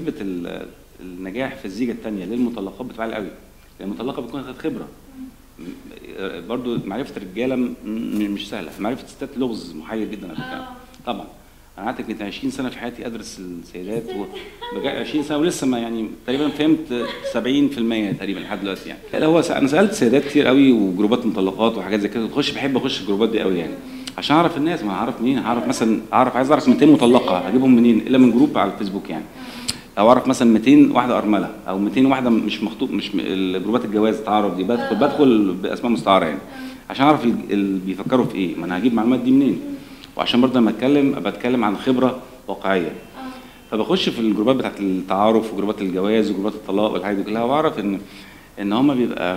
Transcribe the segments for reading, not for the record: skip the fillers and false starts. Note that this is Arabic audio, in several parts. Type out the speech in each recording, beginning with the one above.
نسبه النجاح في الزيجه الثانيه للمطلقات بتبقى عاليه قوي، لان المطلقه بتكون خدت خبره. برضو معرفه الرجاله مش سهله، معرفه الستات لغز محير جدا على فكره. طبعا انا قعدت يمكن 20 سنه في حياتي ادرس السيدات 20 سنه ولسه ما يعني تقريبا فهمت 70% تقريبا لحد دلوقتي يعني. لا هو انا سالت سيدات كتير قوي وجروبات مطلقات وحاجات زي كده، بحب اخش الجروبات دي قوي يعني عشان اعرف الناس. ما اعرف مين، اعرف مثلا عايز اعرف 200 مطلقه هجيبهم منين الا من جروب على الفيسبوك يعني، او اعرف مثلا 200 واحده ارمله او 200 واحده مش مخطوب، مش الجروبات الجواز التعارف دي بدخل باسماء مستعاره يعني عشان اعرف اللي بيفكروا في ايه. ما انا هجيب المعلومات دي منين؟ وعشان برضه لما بتكلم عن خبره واقعيه. فبخش في الجروبات بتاعت التعارف وجروبات الجواز وجروبات الطلاق والحاجات دي كلها، واعرف ان هم بيبقى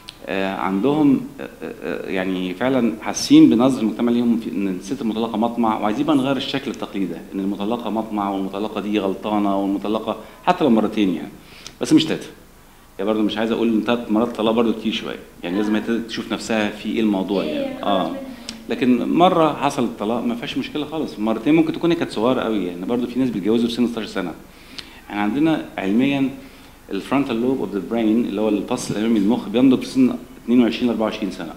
عندهم يعني فعلا حاسين بنظر المجتمع ليهم في ان الست المطلقه مطمع، وعايزين بقى نغير الشكل التقليدي ده، ان المطلقه مطمع والمطلقه دي غلطانه والمطلقه حتى لو مرتين يعني، بس مش تلاته. يعني برضه مش عايز اقول ان 3 مرات طلاق برضه كتير شويه يعني، لازم هي تشوف نفسها في ايه الموضوع يعني. لكن مره حصل الطلاق ما فيهاش مشكله خالص، مرتين ممكن تكون هي كانت صغيره قوي يعني. برضه في ناس بيتجوزوا في سن 16 سنه. احنا عندنا علميا الفرونتال لوب اوف ذا برين اللي هو الفص الامامي للمخ بينضج في سن 22 ل 24 سنه.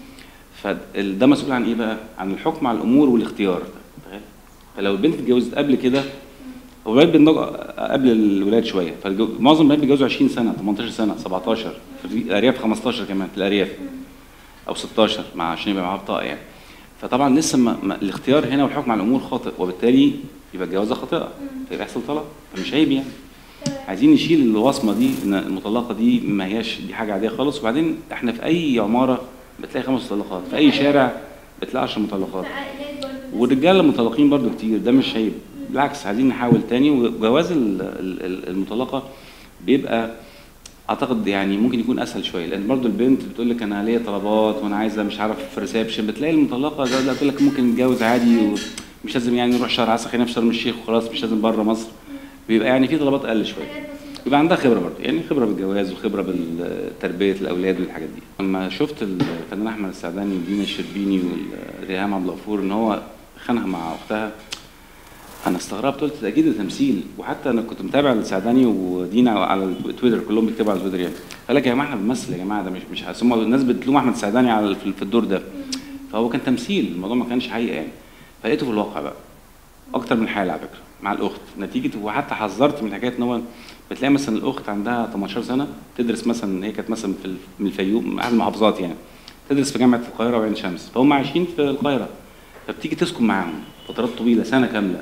فده مسؤول عن ايه بقى؟ عن الحكم على الامور والاختيار. فلو البنت اتجوزت قبل كده، هو الولاد بينضجوا قبل الولاد شويه، فمعظم البنات بيتجوزوا 20 سنه 18 سنه 17 في الارياف 15 كمان في الارياف او 16 عشان يبقى معاه بطاقه يعني. فطبعا لسه الاختيار هنا والحكم على الامور خاطئ، وبالتالي يبقى الجوازه خاطئه فيبقى يحصل طلاق، فمش عيب يعني. عايزين نشيل الوصمه دي ان المطلقه دي ما هياش دي حاجه عاديه خالص. وبعدين احنا في اي عماره بتلاقي 5 مطلقات، في اي شارع بتلاقي 10 مطلقات، والرجاله المطلقين برضو كتير، ده مش عيب بالعكس. عايزين نحاول تاني. وجواز المطلقه بيبقى اعتقد يعني ممكن يكون اسهل شويه، لان برضو البنت بتقول لك انا ليا طلبات وانا عايزه مش عارف ريسبشن. بتلاقي المطلقه ده بتقول لك ممكن نتجوز عادي ومش لازم يعني نروح شهر عسل، خلينا في شرم الشيخ وخلاص، مش لازم بره مصر. بيبقى يعني في طلبات اقل شويه، يبقى عندها خبره برضه يعني، خبره بالجواز وخبره بتربيه الاولاد والحاجات دي. لما شفت الفنان احمد السعداني ودينا الشربيني وريهام عبد الغفور ان هو خانها مع اختها، انا استغربت، قلت ده اكيد تمثيل. وحتى انا كنت متابع السعداني ودينا على التويتر، كلهم بيكتبوا على التويتر يعني، قال لك يا جماعه احنا بنمثل يا جماعه، ده مش هم الناس بتلوم احمد السعداني على في الدور ده، فهو كان تمثيل، الموضوع ما كانش حقيقه يعني. فلقيته في الواقع بقى اكتر من حاله على فكره مع الاخت، نتيجه وحتى حذرت من حكايه ان هو بتلاقي مثلا الاخت عندها 18 سنه تدرس مثلا، هي كانت مثلا من الفيوم، من احد المحافظات يعني، تدرس في جامعه القاهره وعين شمس، فهم عايشين في القاهره، فبتيجي تسكن معاهم فترات طويله سنه كامله،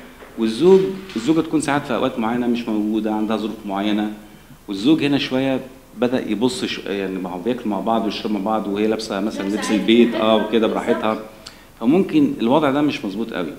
والزوجه تكون ساعات في اوقات معينه مش موجوده، عندها ظروف معينه، والزوج هنا شويه بدا يبص يعني ما هو بياكلوا مع بعض ويشربوا مع بعض وهي لابسه مثلا لبس البيت وكده براحتها، فممكن الوضع ده مش مظبوط قوي.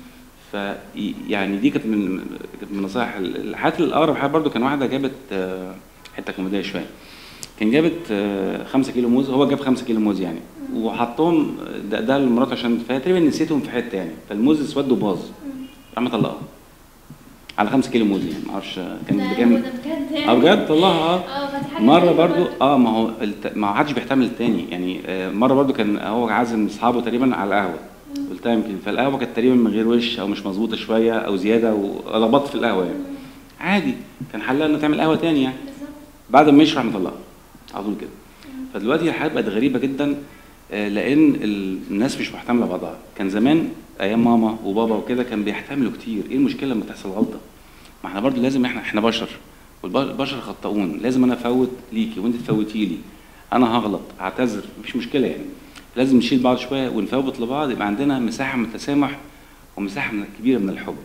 فيعني دي كانت من نصائح. الحاجات الاقرب حاجه برده كان واحده جابت حته كوميديه شويه، كان جابت 5 كيلو موز، هو جاب 5 كيلو موز يعني، وحطهم ده لمراته عشان فهي تقريبا نسيتهم في حته يعني، فالموز اسود وباظ، راح مطلقها على 5 كيلو موز يعني، ما اعرفش كان بكام. بجد طلعها. مره برده ما هو ما حدش بيحتمل الثاني يعني. مره برده كان هو عازم اصحابه تقريبا على القهوه، قلتها يمكن، فالقهوه كانت تقريبا من غير وش او مش مظبوطه شويه او زياده، ولخبطت في القهوه يعني، عادي كان حلها انه تعمل قهوه ثاني يعني، بعد ما يشرح مطلقها على طول كده. فدلوقتي الحياه بقت غريبه جدا، لان الناس مش محتمله بعضها. كان زمان ايام ماما وبابا وكده كان بيحتملوا كتير. ايه المشكله لما تحصل غلطه؟ ما احنا برضو لازم، احنا بشر والبشر خطاؤون، لازم انا افوت ليكي وانت تفوتي لي، انا هغلط اعتذر مفيش مشكله يعني. لازم نشيل بعض شويه ونفوت لبعض، يبقى عندنا مساحه من التسامح ومساحه كبيره من الحب.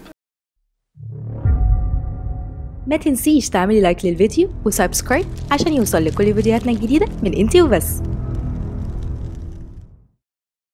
ما تنسيش تعملي لايك للفيديو وسبسكرايب عشان يوصل لكل فيديوهاتنا الجديده من انتي وبس.